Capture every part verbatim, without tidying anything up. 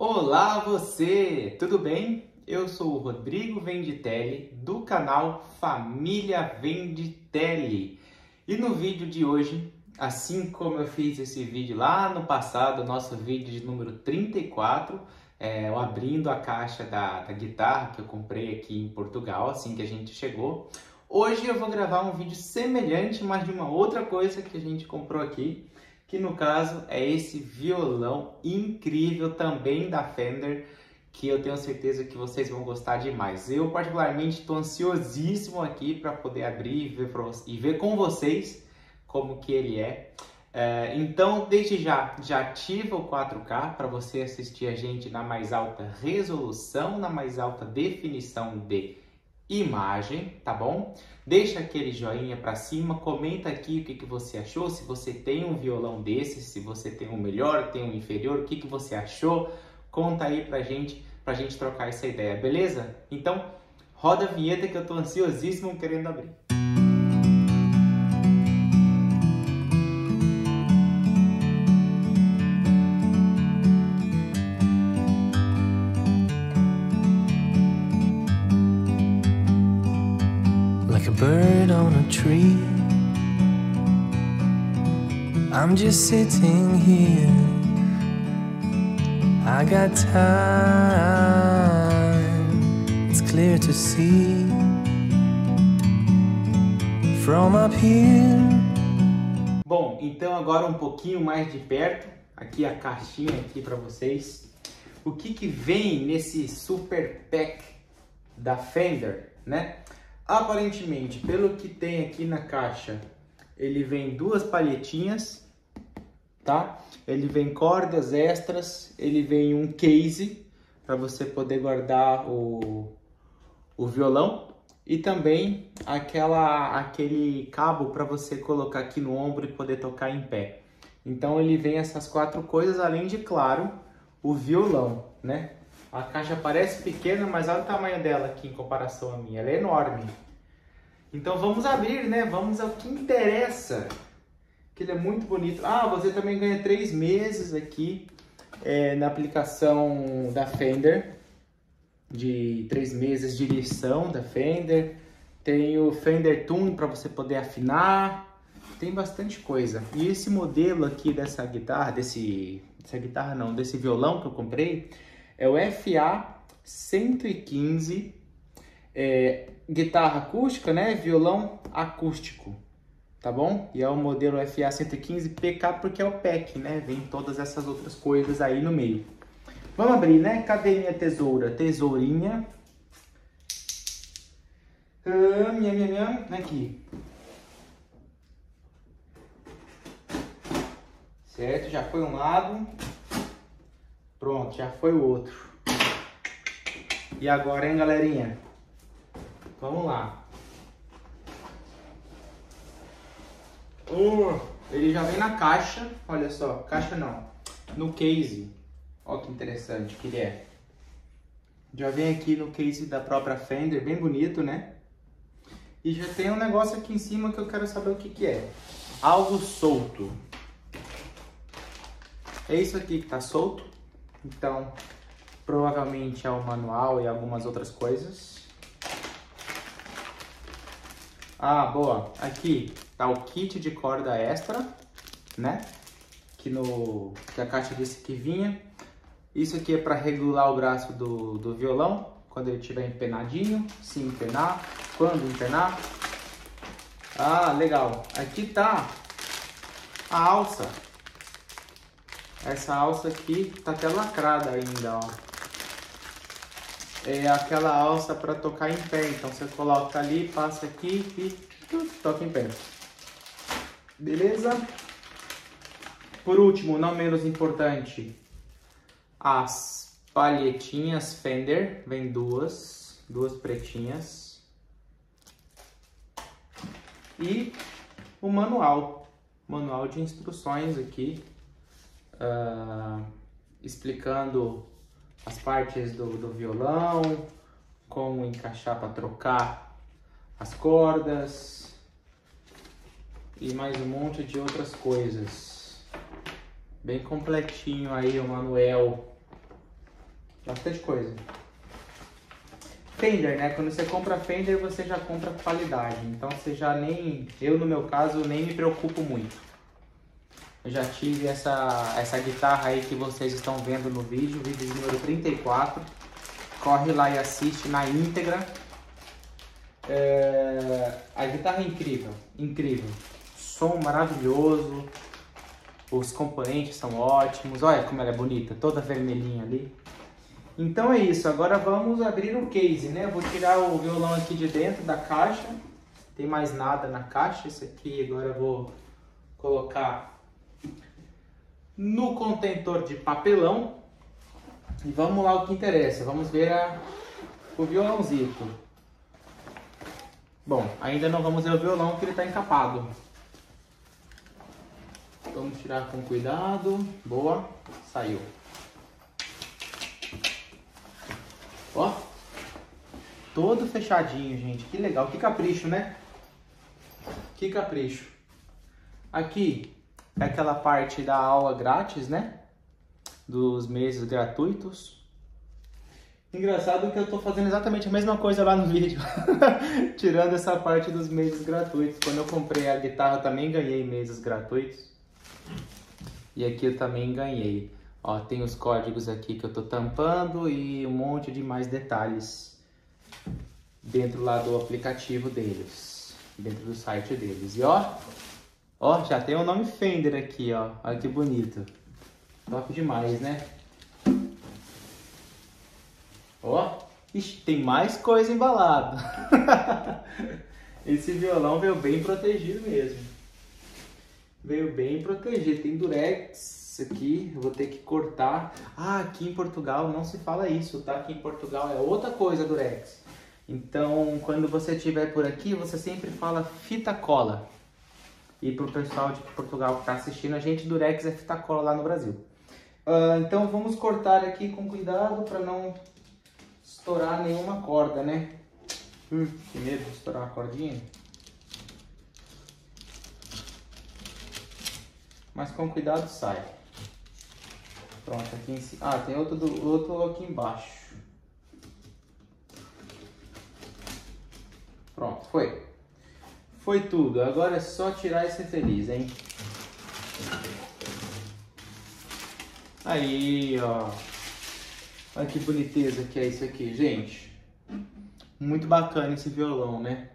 Olá você, tudo bem? Eu sou o Rodrigo Venditelli do canal Família Venditelli e no vídeo de hoje, assim como eu fiz esse vídeo lá no passado, nosso vídeo de número trinta e quatro, é, eu abrindo a caixa da, da guitarra que eu comprei aqui em Portugal, assim que a gente chegou. Hoje eu vou gravar um vídeo semelhante, mas de uma outra coisa que a gente comprou aqui, que no caso é esse violão incrível também da Fender, que eu tenho certeza que vocês vão gostar demais. Eu particularmente estou ansiosíssimo aqui para poder abrir e ver, e ver com vocês como que ele é. é. Então, desde já, já ativa o quatro K para você assistir a gente na mais alta resolução, na mais alta definição de imagem, tá bom? Deixa aquele joinha para cima, comenta aqui o que, que você achou, se você tem um violão desse, se você tem um melhor, tem um inferior, o que, que você achou, conta aí pra gente, pra gente trocar essa ideia, beleza? Então, roda a vinheta que eu tô ansiosíssimo querendo abrir. Like a bird on a tree, I'm just sitting here. I got time, it's clear to see from up here. Bom, então agora um pouquinho mais de perto, aqui a caixinha aqui para vocês. O que que vem nesse super pack da Fender, né? Aparentemente, pelo que tem aqui na caixa, ele vem duas palhetinhas, tá? Ele vem cordas extras, ele vem um case para você poder guardar o, o violão e também aquela, aquele cabo para você colocar aqui no ombro e poder tocar em pé. Então ele vem essas quatro coisas, além de, claro, o violão, né? A caixa parece pequena, mas olha o tamanho dela aqui em comparação à minha. Ela é enorme. Então vamos abrir, né? Vamos ao que interessa. Que ele é muito bonito. Ah, você também ganha três meses aqui é, na aplicação da Fender. De três meses de lição da Fender. Tem o Fender Tune para você poder afinar. Tem bastante coisa. E esse modelo aqui dessa guitarra, desse... Dessa guitarra não, desse violão que eu comprei... É o F A cento e quinze, é, guitarra acústica, né? Violão acústico, tá bom? E é o modelo F A cento e quinze P K porque é o pack, né? Vem todas essas outras coisas aí no meio. Vamos abrir, né? Cadê minha tesoura? Tesourinha. Ah, minha, minha, minha. Aqui. Certo, já foi um lado. Pronto, já foi o outro. E agora, hein, galerinha? Vamos lá. Uh, ele já vem na caixa. Olha só, caixa não. No case. Olha que interessante que ele é. Já vem aqui no case da própria Fender, bem bonito, né? E já tem um negócio aqui em cima que eu quero saber o que que é. Algo solto. É isso aqui que tá solto. Então, provavelmente é o manual e algumas outras coisas. Ah, boa. Aqui tá o kit de corda extra, né? Que, no, que a caixa disse que vinha. Isso aqui é para regular o braço do, do violão, quando ele estiver empenadinho, se empenar, quando empenar. Ah, legal. Aqui tá a alça. Essa alça aqui tá até lacrada ainda, ó. É aquela alça para tocar em pé. Então você coloca ali, passa aqui e toca em pé. Beleza? Por último, não menos importante, as palhetinhas Fender. Vem duas, duas pretinhas. E o manual. Manual de instruções aqui. Uh, explicando as partes do, do violão, como encaixar para trocar as cordas e mais um monte de outras coisas. Bem completinho aí o manual Bastante coisa. Fender, né? Quando você compra Fender, você já compra qualidade. Então você já nem... Eu, no meu caso, nem me preocupo muito. Eu já tive essa, essa guitarra aí que vocês estão vendo no vídeo, vídeo número trinta e quatro. Corre lá e assiste na íntegra. É... A guitarra é incrível, incrível. Som maravilhoso. Os componentes são ótimos. Olha como ela é bonita, toda vermelhinha ali. Então é isso, agora vamos abrir o case, né? Eu vou tirar o violão aqui de dentro da caixa. Não tem mais nada na caixa. Esse aqui agora eu vou colocar no contentor de papelão. E vamos lá o que interessa. Vamos ver a, o violãozito. Bom, ainda não vamos ver o violão porque ele está encapado. Vamos tirar com cuidado. Boa, saiu. Ó, todo fechadinho, gente. Que legal, que capricho, né? Que capricho. Aqui é aquela parte da aula grátis, né? Dos meses gratuitos. Engraçado que eu tô fazendo exatamente a mesma coisa lá no vídeo. Tirando essa parte dos meses gratuitos. Quando eu comprei a guitarra, eu também ganhei meses gratuitos. E aqui eu também ganhei. Ó, tem os códigos aqui que eu tô tampando e um monte de mais detalhes dentro lá do aplicativo deles, dentro do site deles. E ó, ó, já tem o nome Fender aqui, ó. Olha que bonito. Top demais, né? Ó, ixi, tem mais coisa embalada. Esse violão veio bem protegido mesmo. Veio bem protegido. Tem durex. Isso aqui eu vou ter que cortar. Ah, aqui em Portugal não se fala isso, tá? Aqui em Portugal é outra coisa, durex. Então, quando você estiver por aqui, você sempre fala fita cola. E pro pessoal de Portugal que tá assistindo, a gente, durex é fita cola lá no Brasil. Uh, então, vamos cortar aqui com cuidado para não estourar nenhuma corda, né? Hum, que medo de estourar uma cordinha. Mas com cuidado sai. Pronto, aqui em cima. Ah, tem outro, do, outro aqui embaixo. Pronto, foi. Foi tudo. Agora é só tirar e ser feliz, hein? Aí, ó. Olha que boniteza que é isso aqui, gente. Muito bacana esse violão, né?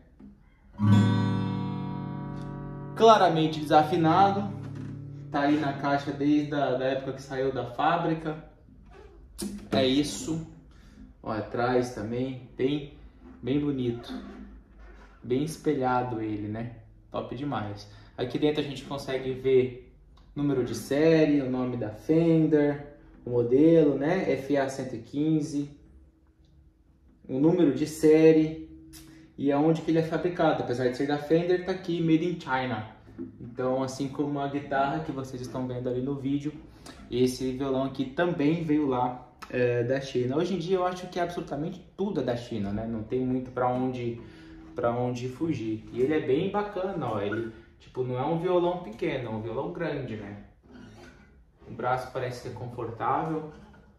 Claramente desafinado. Tá aí na caixa desde a da época que saiu da fábrica. É isso. Ó, atrás também. Bem, bem bonito. Bem espelhado ele, né? Top demais. Aqui dentro a gente consegue ver número de série, o nome da Fender, o modelo, né? F A cento e quinze. O número de série e aonde que ele é fabricado. Apesar de ser da Fender, tá aqui Made in China. Então, assim como a guitarra que vocês estão vendo ali no vídeo, esse violão aqui também veio lá é, da China. Hoje em dia eu acho que absolutamente tudo é da China, né? Não tem muito para onde, para onde fugir. E ele é bem bacana, ó. Ele, tipo, não é um violão pequeno, é um violão grande, né? O braço parece ser confortável.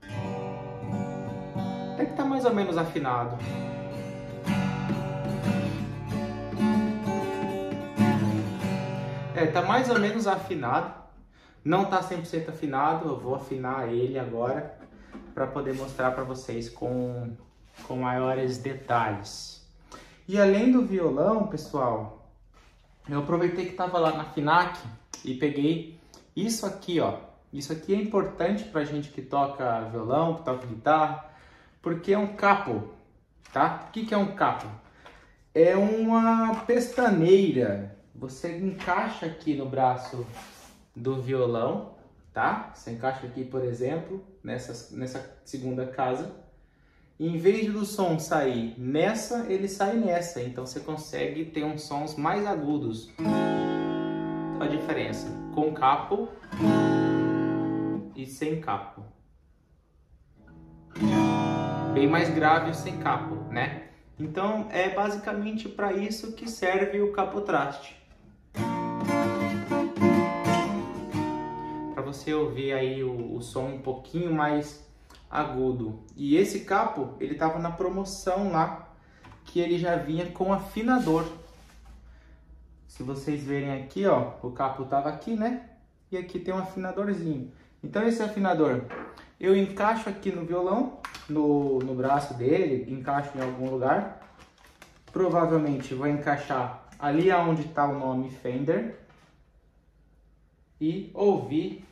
Até que tá mais ou menos afinado. É, tá mais ou menos afinado, não tá cem por cento afinado, eu vou afinar ele agora para poder mostrar para vocês com, com maiores detalhes. E além do violão, pessoal, eu aproveitei que tava lá na FINAC e peguei isso aqui, ó. Isso aqui é importante pra gente que toca violão, que toca guitarra, porque é um capo, tá? O que que é um capo? É uma pestaneira. Você encaixa aqui no braço do violão, tá? Você encaixa aqui, por exemplo, nessa, nessa segunda casa. E em vez do som sair nessa, ele sai nessa. Então você consegue ter uns sons mais agudos. A diferença com capo e sem capo. Bem mais grave sem capo, né? Então é basicamente para isso que serve o capotraste. Para você ouvir aí o, o som um pouquinho mais agudo. E esse capo, ele tava na promoção lá, que ele já vinha com afinador. Se vocês verem aqui, ó, o capo tava aqui, né? E aqui tem um afinadorzinho. Então esse afinador, eu encaixo aqui no violão, no, no braço dele, encaixo em algum lugar. Provavelmente vou encaixar ali onde está o nome Fender. E ouvir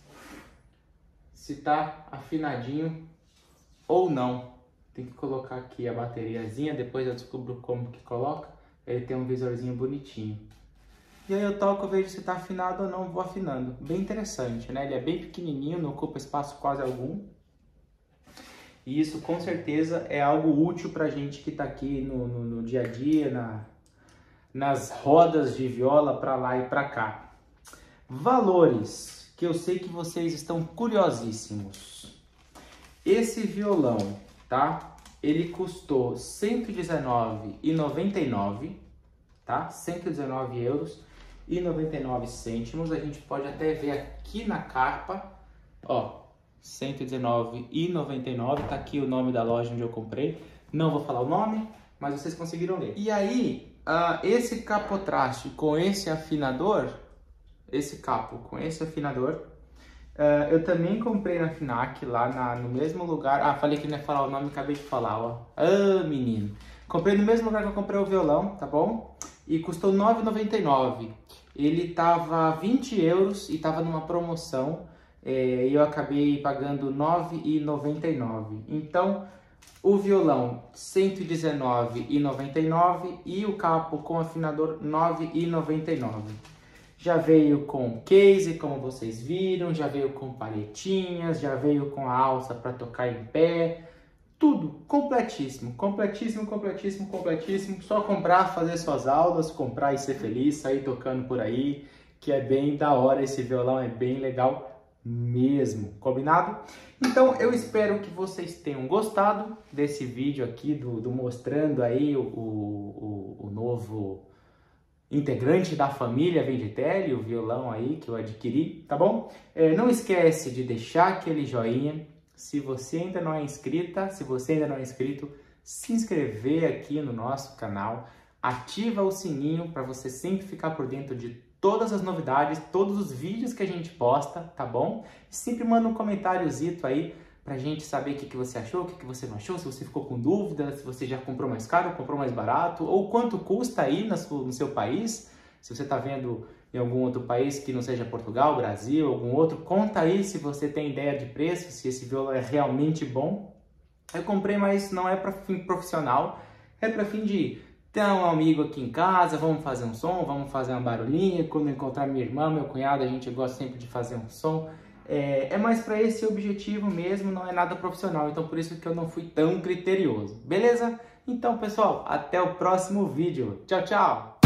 se tá afinadinho ou não. Tem que colocar aqui a bateriazinha, depois eu descubro como que coloca. Ele tem um visorzinho bonitinho. E aí eu toco, eu vejo se tá afinado ou não, vou afinando. Bem interessante, né? Ele é bem pequenininho, não ocupa espaço quase algum. E isso com certeza é algo útil pra gente que tá aqui no, no, no dia a dia, na, nas rodas de viola pra lá e pra cá. Valores, que eu sei que vocês estão curiosíssimos. Esse violão, tá? Ele custou cento e dezenove reais e noventa e nove centavos, tá? cento e dezenove euros e noventa e nove cêntimos. A gente pode até ver aqui na capa, ó, cento e dezenove reais e noventa e nove centavos, tá aqui o nome da loja onde eu comprei. Não vou falar o nome, mas vocês conseguiram ler. E aí, uh, esse capotraste com esse afinador, esse capo com esse afinador, uh, eu também comprei na Fnac, lá na, no mesmo lugar. Ah, falei que não ia falar o nome, acabei de falar, ó. Ah, menino. Comprei no mesmo lugar que eu comprei o violão, tá bom? E custou nove reais e noventa e nove centavos. Ele tava vinte euros e tava numa promoção. E eu acabei pagando nove reais e noventa e nove centavos. Então, o violão cento e dezenove reais e noventa e nove centavos e o capo com afinador nove reais e noventa e nove centavos. Já veio com case, como vocês viram, já veio com palhetinhas, já veio com a alça para tocar em pé. Tudo completíssimo, completíssimo, completíssimo, completíssimo. Só comprar, fazer suas aulas, comprar e ser feliz, sair tocando por aí, que é bem da hora. Esse violão é bem legal mesmo, combinado? Então eu espero que vocês tenham gostado desse vídeo aqui, do, do mostrando aí o, o, o novo integrante da família Venditelli, o violão aí que eu adquiri, tá bom? É, não esquece de deixar aquele joinha. Se você ainda não é inscrita, se você ainda não é inscrito, se inscrever aqui no nosso canal, ativa o sininho para você sempre ficar por dentro de todas as novidades, todos os vídeos que a gente posta, tá bom? E sempre manda um comentáriozito aí pra gente saber o que, que você achou, o que, que você não achou, se você ficou com dúvida, se você já comprou mais caro, comprou mais barato, ou quanto custa aí no seu, no seu país. Se você tá vendo em algum outro país que não seja Portugal, Brasil, algum outro, conta aí se você tem ideia de preço, se esse violão é realmente bom. Eu comprei, mas não é para fim profissional, é para fim de ter um amigo aqui em casa, vamos fazer um som, vamos fazer uma barulhinha. Quando eu encontrar minha irmã, meu cunhado, a gente gosta sempre de fazer um som. É, é mais para esse objetivo mesmo, não é nada profissional, então por isso que eu não fui tão criterioso, beleza? Então pessoal, até o próximo vídeo. Tchau, tchau!